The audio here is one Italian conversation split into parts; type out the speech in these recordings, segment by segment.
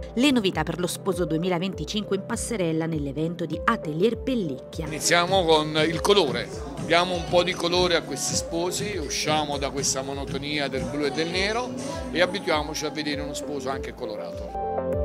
Le novità per lo sposo 2025 in passerella nell'evento di Atelier Pellicchia. Iniziamo con il colore, diamo un po' di colore a questi sposi, usciamo da questa monotonia del blu e del nero e abituiamoci a vedere uno sposo anche colorato.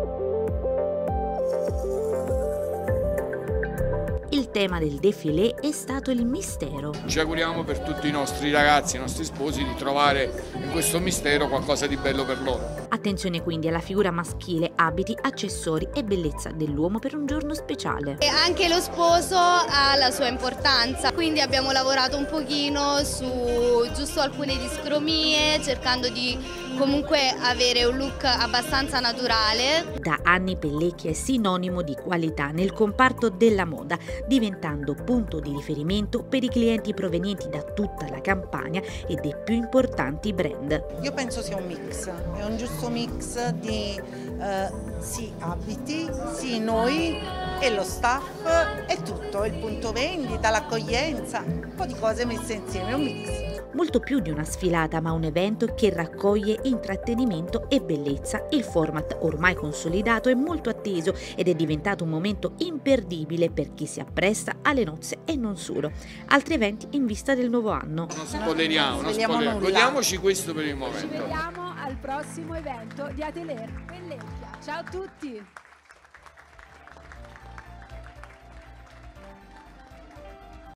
Il tema del défilé è stato il mistero. Ci auguriamo per tutti i nostri ragazzi, i nostri sposi, di trovare in questo mistero qualcosa di bello per loro. Attenzione quindi alla figura maschile, abiti, accessori e bellezza dell'uomo per un giorno speciale. E anche lo sposo ha la sua importanza, quindi abbiamo lavorato un pochino su giusto alcune discromie, cercando di comunque avere un look abbastanza naturale. Da anni Pellicchia è sinonimo di qualità nel comparto della moda, diventando punto di riferimento per i clienti provenienti da tutta la Campania e dei più importanti brand. Io penso sia un mix, è un giusto mix di sì abiti, sì noi e lo staff e tutto, il punto vendita, l'accoglienza, un po' di cose messe insieme, è un mix. Molto più di una sfilata, ma un evento che raccoglie intrattenimento e bellezza. Il format ormai consolidato è molto atteso ed è diventato un momento imperdibile per chi si appresta alle nozze e non solo. Altri eventi in vista del nuovo anno. Non spoileriamo, godiamoci questo per il momento. Ci vediamo al prossimo evento di Atelier Pellicchia. Ciao a tutti!